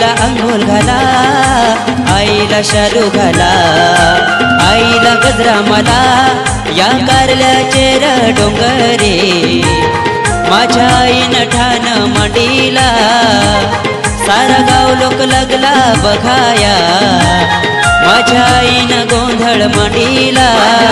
आईला अंघोळ घाला, आईला शालू घाला, आईला गजरा मला या कारल्याचे डोंगरे। माझ्या आईनं ठाण मांडीला, सारा गाव लोक लागला बघाया। माझ्या आईनं गोंधळ मांडीला,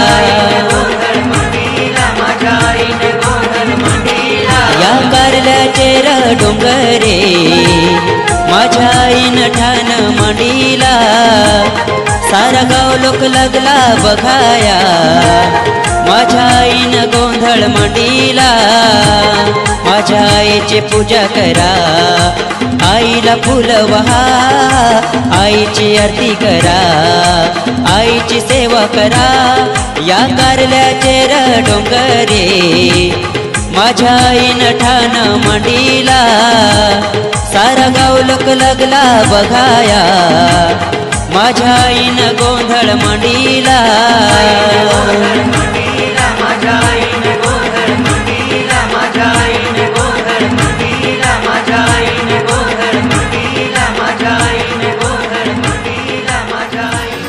या कारल्याचे डोंगरे। माझ्या आईनं ठाण मांडीला, सारा गाव लोक लागला बघाया। माझ्या आईनं गोंधळ मांडीला, माझ्या आईची पूजा करा, आईला फुल वहा, आईची आरती करा, आईची सेवा करा या कारल्याचे डोंगरे। माझ्या आईनं ठाण मांडीला, सारा गाव लोक लागला बघाया। माझ्या आईनं गोंधळ मांडीला, माझ्या आईनं गोंधळ मांडीला, माझ्या आईनं गोंधळ मांडीला, माझ्या आईनं गोंधळ मांडीला, माझ्या आईनं गोंधळ मांडीला, माझ्या आईनं।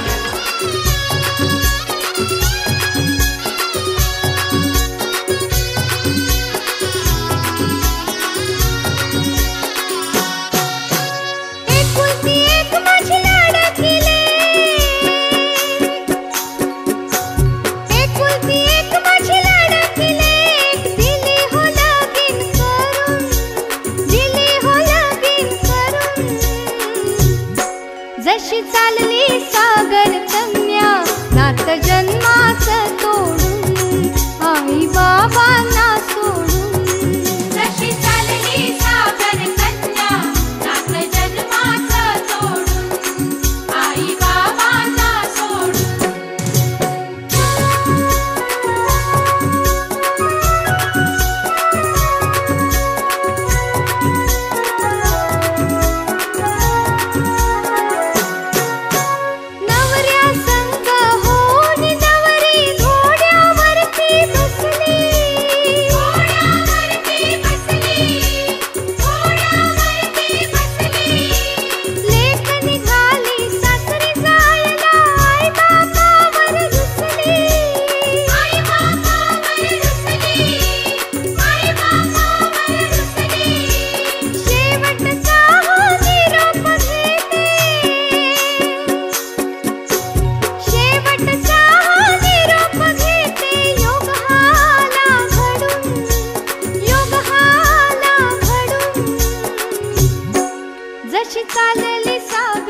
जशी चालली सागर कन्या नात जन्माचं तोडून, आई बाबांना सोडून। जशी चालली सागर कन्या नात जन्माचं तोडून, आई बाबांना सोडून। जशी चालली सागर